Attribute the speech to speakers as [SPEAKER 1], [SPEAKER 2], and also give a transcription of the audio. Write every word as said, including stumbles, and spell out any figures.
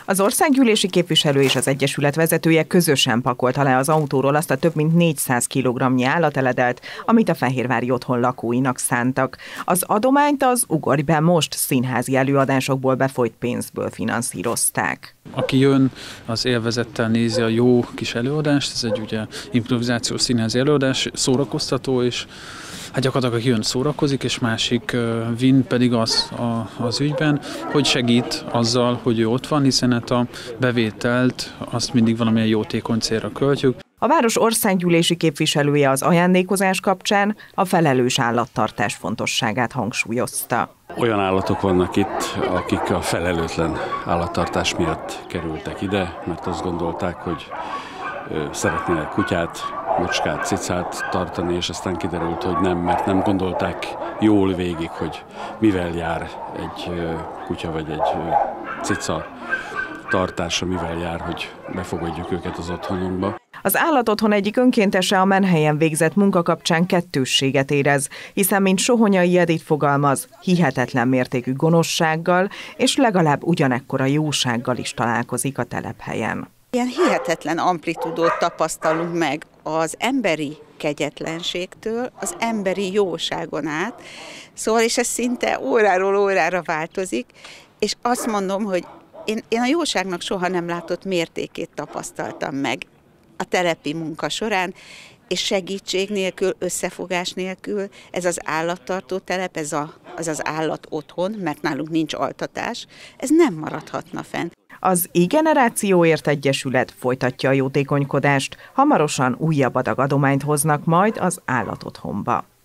[SPEAKER 1] Az országgyűlési képviselő és az egyesület vezetője közösen pakolta le az autóról azt a több mint négyszáz kilogramnyi állateledelt, amit a fehérvári otthon lakóinak szántak. Az adományt az Ugorj be most színházi előadásokból befolyt pénzből finanszírozták.
[SPEAKER 2] Aki jön, az élvezettel nézi a jó kis előadást, ez egy ugye improvizációs színházi előadás, szórakoztató, és hát gyakorlatilag aki jön, szórakozik, és másik vin pedig az a, az ügyben, hogy segít azzal, hogy ő ott van, hiszen hát a bevételt azt mindig valamilyen jótékony célra költjük.
[SPEAKER 1] A város országgyűlési képviselője az ajándékozás kapcsán a felelős állattartás fontosságát hangsúlyozta.
[SPEAKER 3] Olyan állatok vannak itt, akik a felelőtlen állattartás miatt kerültek ide, mert azt gondolták, hogy szeretnének kutyát, macskát, cicát tartani, és aztán kiderült, hogy nem, mert nem gondolták jól végig, hogy mivel jár egy kutya vagy egy cica tartása, mivel jár, hogy befogadjuk őket az otthonunkba.
[SPEAKER 1] Az állatotthon egyik önkéntese a menhelyen végzett munka kapcsán kettősséget érez, hiszen mint Sohonyai Edith fogalmaz, hihetetlen mértékű gonoszsággal és legalább ugyanekkora jósággal is találkozik a telephelyen.
[SPEAKER 4] Ilyen hihetetlen amplitúdót tapasztalunk meg az emberi kegyetlenségtől az emberi jóságon át, szóval és ez szinte óráról órára változik, és azt mondom, hogy én, én a jóságnak soha nem látott mértékét tapasztaltam meg a telepi munka során, és segítség nélkül, összefogás nélkül ez az állattartó telep, ez a, az az állat otthon, mert nálunk nincs altatás, ez nem maradhatna fenn.
[SPEAKER 1] Az I-Generációért Egyesület folytatja a jótékonykodást, hamarosan újabb adag adományt hoznak majd az állatotthonba.